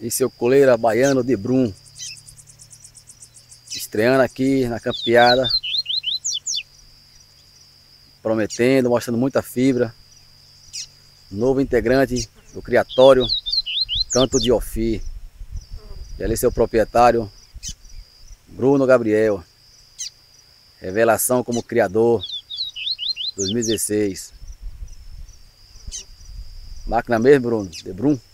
E seu coleira baiano de Brum, estreando aqui na campeada, prometendo, mostrando muita fibra. Novo integrante do criatório Canto de Ofir. E ali seu proprietário, Bruno Gabriel. Revelação como criador, 2016. Máquina mesmo, Bruno, de Brum.